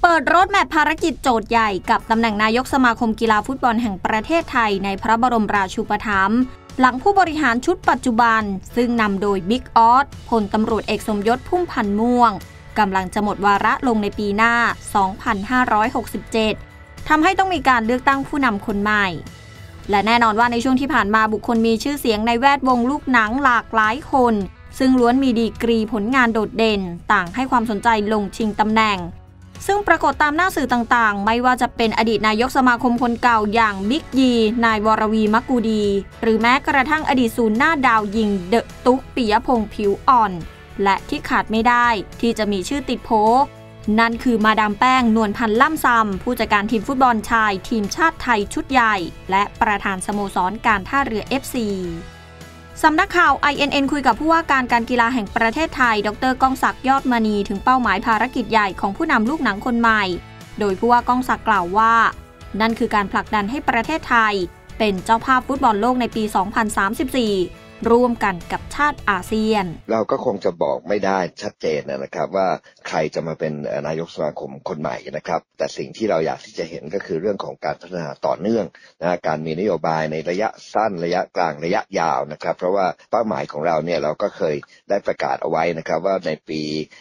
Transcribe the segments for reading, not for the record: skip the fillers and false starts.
เปิดรถแมพภารกิจโจทย์ใหญ่กับตำแหน่งนายกสมาคมกีฬาฟุตบอลแห่งประเทศไทยในพระบรมราชูปถัมภ์หลังผู้บริหารชุดปัจจุบันซึ่งนำโดยบิ๊กออสพลตำรวจเอกสมยศพุ่มพันธ์ม่วงกำลังจะหมดวาระลงในปีหน้า 2567 ทำให้ต้องมีการเลือกตั้งผู้นำคนใหม่และแน่นอนว่าในช่วงที่ผ่านมาบุคคลมีชื่อเสียงในแวดวงลูกหนังหลากหลายคนซึ่งล้วนมีดีกรีผลงานโดดเด่นต่างให้ความสนใจลงชิงตำแหน่งซึ่งปรากฏตามหน้าสื่อต่างๆไม่ว่าจะเป็นอดีตนายกสมาคมคนเก่าอย่างบิ๊กยีนายวรวีมักกูดีหรือแม้กระทั่งอดีตศูนย์หน้าดาวยิงเดอะตุ๊กปิยพงษ์ผิวอ่อนและที่ขาดไม่ได้ที่จะมีชื่อติดโผนั่นคือมาดามแป้งนวลพันธ์ล่ำซำผู้จัดการทีมฟุตบอลชายทีมชาติไทยชุดใหญ่และประธานสโมสรการท่าเรือ FC สำนักข่าว INN คุยกับผู้ว่าการกีฬาแห่งประเทศไทยดร.ก้องศักดิ์ยอดมณีถึงเป้าหมายภารกิจใหญ่ของผู้นำลูกหนังคนใหม่โดยผู้ว่าก้องศักดิ์กล่าวว่านั่นคือการผลักดันให้ประเทศไทยเป็นเจ้าภาพฟุตบอลโลกในปี 2034ร่วมกันกับชาติอาเซียนเราก็คงจะบอกไม่ได้ชัดเจนนะครับว่าใครจะมาเป็นนายกสมาคมคนใหม่นะครับแต่สิ่งที่เราอยากที่จะเห็นก็คือเรื่องของการพัฒนาต่อเนื่องนะการมีนโยบายในระยะสั้นระยะกลางระยะยาวนะครับเพราะว่าเป้าหมายของเราเนี่ยเราก็เคยได้ประกาศเอาไว้นะครับว่าในปี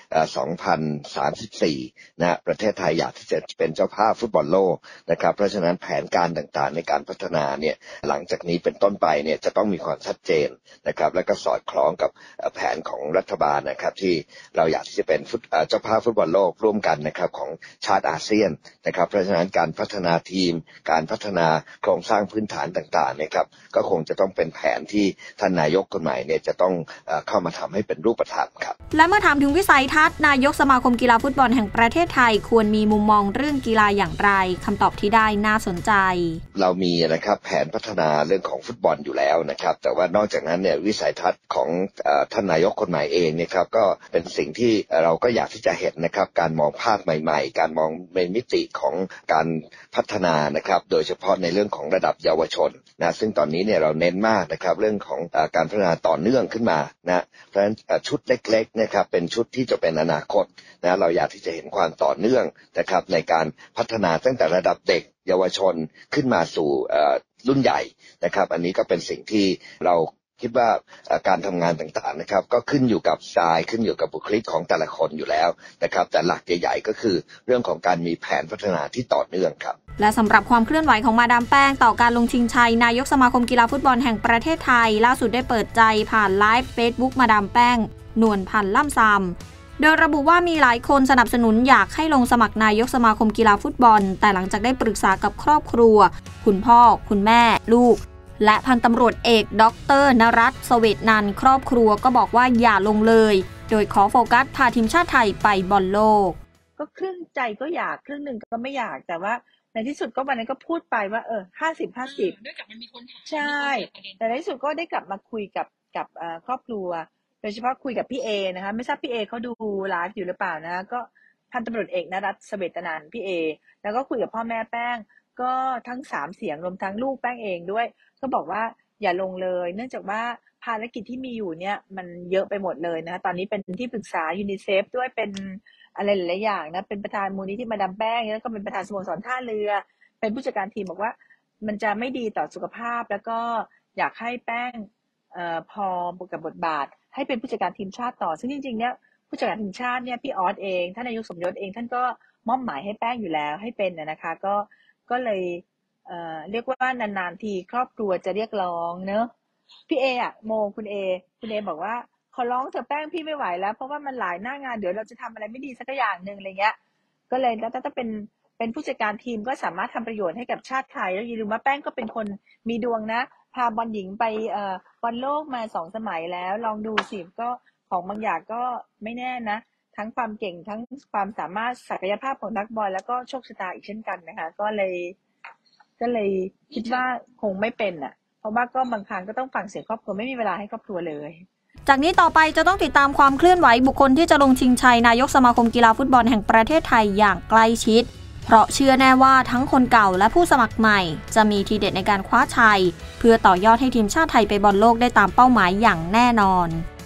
2034นะประเทศไทยอยากที่จะเป็นเจ้าภาพฟุตบอลโลกนะครับเพราะฉะนั้นแผนการต่างๆในการพัฒนาเนี่ยหลังจากนี้เป็นต้นไปเนี่ยจะต้องมีความชัดเจนนะครับและก็สอดคล้องกับแผนของรัฐบาลนะครับที่เราอยากที่จะเป็นเจ้าภาพฟุตบอลโลกร่วมกันนะครับของชาติอาเซียนนะครับเพราะฉะนั้นการพัฒนาทีมการพัฒนาโครงสร้างพื้นฐานต่างๆนะครับก็คงจะต้องเป็นแผนที่ท่านนายกคนใหม่เนี่ยจะต้องเข้ามาทำให้เป็นรูปธรรมครับและเมื่อถามถึงวิสัยทัศน์นายกสมาคมกีฬาฟุตบอลแห่งประเทศไทยควรมีมุมมองเรื่องกีฬาอย่างไรคำตอบที่ได้น่าสนใจเรามีนะครับแผนพัฒนาเรื่องของฟุตบอลอยู่แล้วนะครับแต่ว่านอกจากนั้นเนี่ยวิสัยทัศน์ของท่านนายกคนใหม่เองเนี่ยครับก็เป็นสิ่งที่เราก็อยากที่จะเห็นนะครับการมองภาพใหม่ๆการมองในมิติของการพัฒนานะครับโดยเฉพาะในเรื่องของระดับเยาวชนนะซึ่งตอนนี้เนี่ยเราเน้นมากนะครับเรื่องของการพัฒนาต่อเนื่องขึ้นมานะเพราะฉะนั้นชุดเล็กๆนะครับเป็นชุดที่จะเป็นอนาคตนะเราอยากที่จะเห็นความต่อเนื่องนะครับในการพัฒนาตั้งแต่ระดับเด็กเยาวชนขึ้นมาสู่รุ่นใหญ่นะครับอันนี้ก็เป็นสิ่งที่เราคิดว่าการทำงานต่างๆนะครับก็ขึ้นอยู่กับสไตล์ขึ้นอยู่กับบุคลิกของแต่ละคนอยู่แล้วนะครับแต่หลักใหญ่ๆก็คือเรื่องของการมีแผนพัฒนาที่ต่อเนื่องครับและสำหรับความเคลื่อนไหวของมาดามแป้งต่อการลงชิงชัยนายกสมาคมกีฬาฟุตบอลแห่งประเทศไทยล่าสุดได้เปิดใจผ่านไลฟ์เฟซบุ๊กมาดามแป้งนวลพันธ์ล่ำซำโดยระบุว่ามีหลายคนสนับสนุนอยากให้ลงสมัครนายกสมาคมกีฬาฟุตบอลแต่หลังจากได้ปรึกษากับครอบครัวคุณพ่อคุณแม่ลูกและพันตำรวจเอกดร.นรัตน์ เสวตนันท์ครอบครัวก็บอกว่าอย่าลงเลยโดยขอโฟกัสพาทีมชาติไทยไปบอลโลกก็ครึ่งใจก็อยากครึ่งหนึ่งก็ไม่อยากแต่ว่าในที่สุดก็วันนั้นก็พูดไปว่า50-50 ด้วยกับมันมีคนถามใช่แต่ในที่สุดก็ได้กลับมาคุยกับครอบครัวโดยเฉพาะคุยกับพี่เอนะคะไม่ทราบพี่เอเขาดูไลฟ์อยู่หรือเปล่านะก็พันตำรวจเอกนรัตน์ เสวตนันท์พี่เอแล้วก็คุยกับพ่อแม่แป้งก็ทั้ง3เสียงรวมทั้งลูกแป้งเองด้วยก็บอกว่าอย่าลงเลยเนื่องจากว่าภารกิจที่มีอยู่เนี่ยมันเยอะไปหมดเลยนะตอนนี้เป็นที่ปรึกษายูนิเซฟด้วยเป็นอะไรหลายๆอย่างนะเป็นประธานมูลนิธิมาดามแป้งแล้วก็เป็นประธานสโมสรท่าเรือเป็นผู้จัดการทีมบอกว่ามันจะไม่ดีต่อสุขภาพแล้วก็อยากให้แป้งพอกับบทบาทให้เป็นผู้จัดการทีมชาติต่อซึ่งจริงๆเนี่ยผู้จัดการทีมชาติเนี่ยพี่ออสเองท่านนายกสมยศเองท่านก็มอบหมายให้แป้งอยู่แล้วให้เป็นนะคะก็เลยเรียกว่านานๆทีครอบครัวจะเรียกร้องเนอะพี่เออะโมคุณเอบอกว่าขอร้องเธอแป้งพี่ไม่ไหวแล้วเพราะว่ามันหลายหน้างานเดี๋ยวเราจะทำอะไรไม่ดีสักอย่างนึงอะไรเงี้ยก็เลยแล้วถ้าเป็นผู้จัดการทีมก็สามารถทำประโยชน์ให้กับชาติไทยแล้วอย่าลืมว่าแป้งก็เป็นคนมีดวงนะพาบอลหญิงไปบอลโลกมา2 สมัยแล้วลองดูสิก็ของบางอย่างก็ไม่แน่นะทั้งความเก่งทั้งความสามารถศักยภาพของนักบอลแล้วก็โชคชะตาอีกเช่นกันนะคะก็เลยคิดว่าคงไม่เป็นอ่ะเพราะว่าก็บางครั้งก็ต้องฟังเสียงครอบครัวไม่มีเวลาให้ครอบครัวเลยจากนี้ต่อไปจะต้องติดตามความเคลื่อนไหวบุคคลที่จะลงชิงชัยนายกสมาคมกีฬาฟุตบอลแห่งประเทศไทยอย่างใกล้ชิดเพราะเชื่อแน่ว่าทั้งคนเก่าและผู้สมัครใหม่จะมีทีเด็ดในการคว้าชัยเพื่อต่อยอดให้ทีมชาติไทยไปบอลโลกได้ตามเป้าหมายอย่างแน่นอน